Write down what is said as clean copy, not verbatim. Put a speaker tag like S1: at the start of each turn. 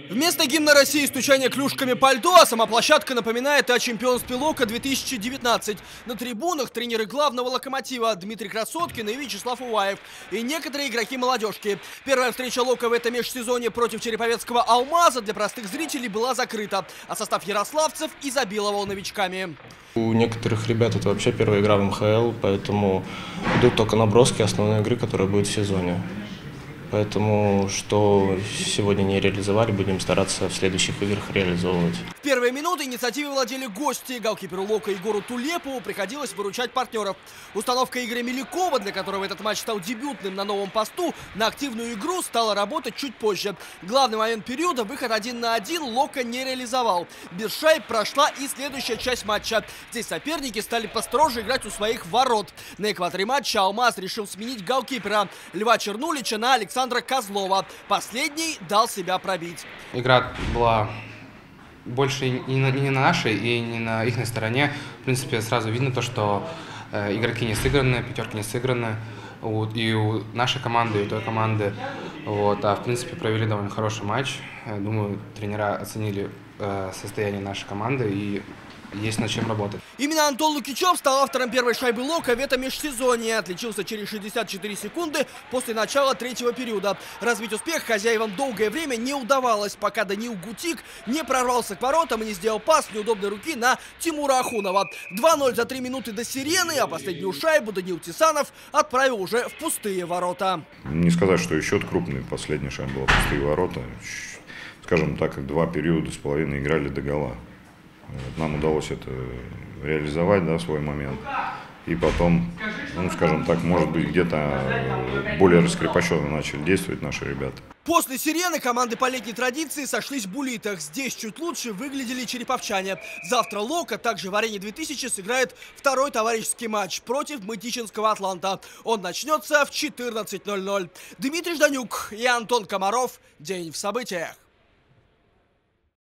S1: Вместо гимна России стучание клюшками по льду, а сама площадка напоминает о чемпионстве Лока 2019. На трибунах тренеры главного Локомотива Дмитрий Красоткин и Вячеслав Уаев и некоторые игроки молодежки. Первая встреча Лока в этом межсезонье против череповецкого Алмаза для простых зрителей была закрыта, а состав ярославцев изобиловал новичками.
S2: У некоторых ребят это вообще первая игра в МХЛ, поэтому идут только наброски основной игры, которая будет в сезоне. Поэтому, что сегодня не реализовали, будем стараться в следующих играх реализовывать.
S1: В первые минуты инициативой владели гости. Голкиперу Лока Егору Тулепову приходилось выручать партнеров. Установка Игоря Мелякова, для которого этот матч стал дебютным на новом посту, на активную игру стала работать чуть позже. Главный момент периода — выход 1 на 1 Лока не реализовал. Без шайб прошла и следующая часть матча. Здесь соперники стали построже играть у своих ворот. На экваторе матча Алмаз решил сменить голкипера Льва Чернулича на Александра Козлова. Последний дал себя пробить.
S3: Игра была больше не на нашей и не на их стороне. В принципе, сразу видно то, что игроки не сыграны, пятерки не сыграны. И у нашей команды, и у той команды. А в принципе провели довольно хороший матч. Думаю, тренера оценили состояние нашей команды и есть над чем работать.
S1: Именно Антон Лукичев стал автором первой шайбы Лока в этом межсезонье. Отличился через 64 секунды после начала третьего периода. Развить успех хозяевам долгое время не удавалось, пока Даниил Гутик не прорвался к воротам и не сделал пас с неудобной руки на Тимура Ахунова. 2-0 за 3 минуты до сирены, а последнюю шайбу Даниил Тисанов отправил уже в пустые ворота.
S4: Не сказать, что и счет крупный. Последняя шайба была пустые ворота. Скажем так, 2 периода с половиной играли догола. Нам удалось это реализовать, свой момент. И потом, скажем так, может быть, где-то более раскрепощенно начали действовать наши ребята.
S1: После сирены команды по летней традиции сошлись в Булитах. Здесь чуть лучше выглядели череповчане. Завтра Лока также в Арене 2000 сыграет второй товарищеский матч против Мытищинского Атланта. Он начнется в 14:00. Дмитрий Жданюк и Антон Комаров. День в событиях.